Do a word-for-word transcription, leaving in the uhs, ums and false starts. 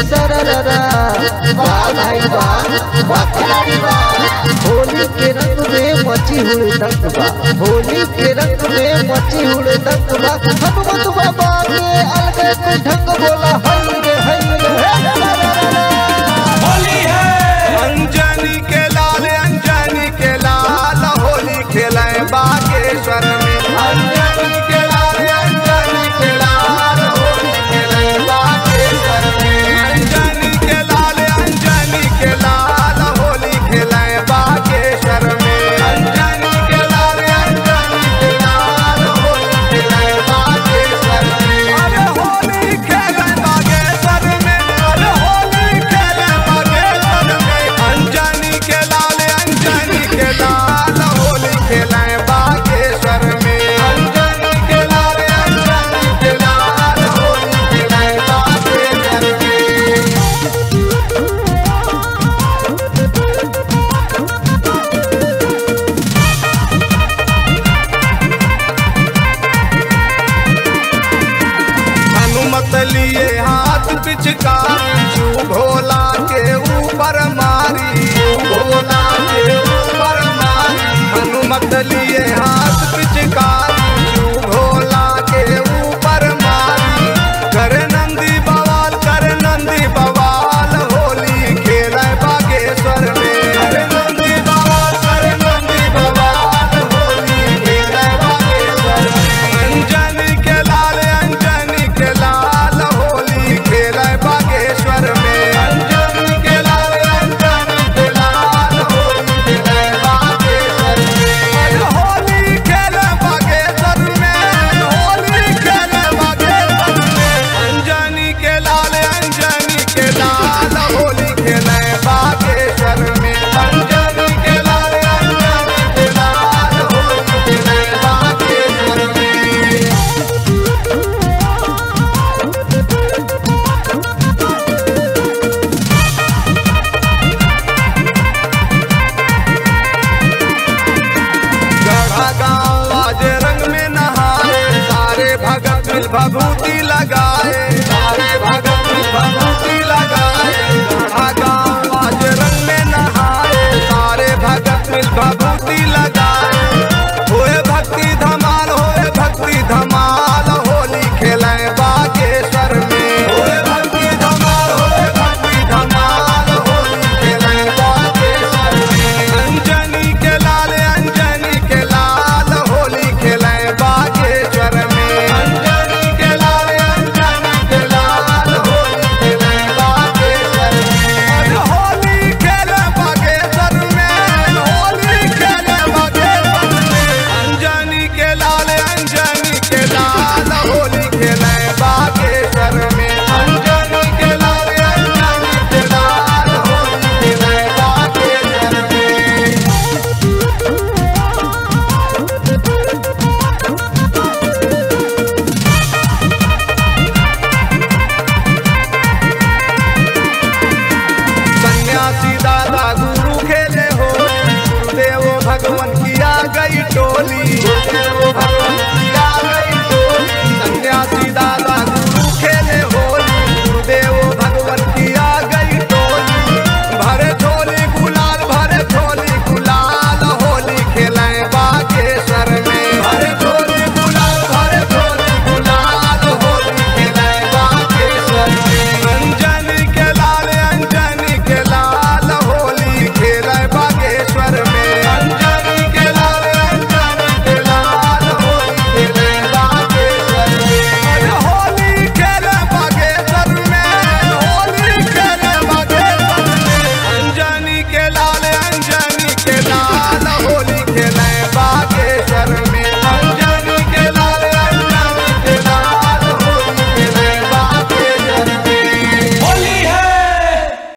होली के रंग में मची हुई दंगबा, होली के रंग में मची हुई दंगबा। हनुमत बाबा के अलगे से ढंग बोला हई रे हई रे। होली है अंजनी के लाल अंजनी के लाल होली खेले बागेश्वर में। अंजनी के लाल अंजनी के लाल होली खेले बागेश्वर में। अंजनी के लाल अंजनी के लाल होली खेले बागेश्वर में। अंजनी के लाल अंजनी के लाल होली खेले बागेश्वर में। अरे होली खेले बागेश्वर में, अरे होली खेले बागेश्वर में। अंजनी के लाल अंजनी के लाल होली खेले बागेश्वर में। अंजनी के लाल अंजनी के लाल होली खेले बागेश्वर में। हनुमत लिए हाथ पिचकारी जू भोला के ऊपर मारी, भोला के ऊपर मारी। हनुमत लिए हाथ पिचकारी जू भोला के ऊपर मारी। कर नंदी बवाल कर नंदी बवाल होली खेले बागेश्वर में। कर नंदी बवाल कर नंदी बवाल होली खेले बागेश्वर में। अंजनी के लाल अंजनी के लाल होली खेले बागेश्वर में। अंजनी के लाल अंजनी के लाल होली खेले बागेश्वर में। होली खेले बागेश्वर में, होली खेले बागेश्वर में। अंजनी के लाल अंजनी के लाल होली खेले बागेश्वर में। अंजनी के लाल अंजनी के लाल होली खेले बागेश्वर में। गढ़ा गाँव आज रंग में नहाए सारे भगत मिल भभू